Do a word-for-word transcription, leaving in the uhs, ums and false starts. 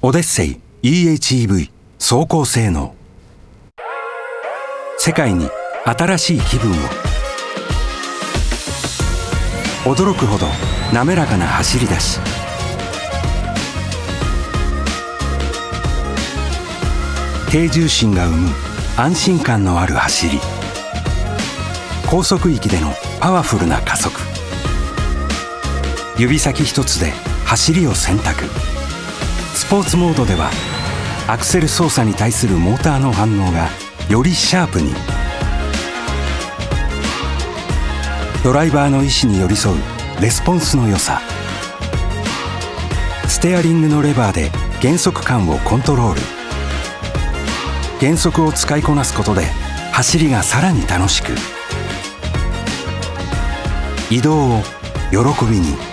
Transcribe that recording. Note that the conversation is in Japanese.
オデッセイ イーエイチイーブイ 走行性能。世界に新しい気分を。驚くほど滑らかな走り出し、低重心が生む安心感のある走り。高速域でのパワフルな加速。指先一つで走りを選択。スポーツモードではアクセル操作に対するモーターの反応がよりシャープに。ドライバーの意思に寄り添うレスポンスの良さ。ステアリングのレバーで減速感をコントロール。減速を使いこなすことで走りがさらに楽しく。移動を喜びに。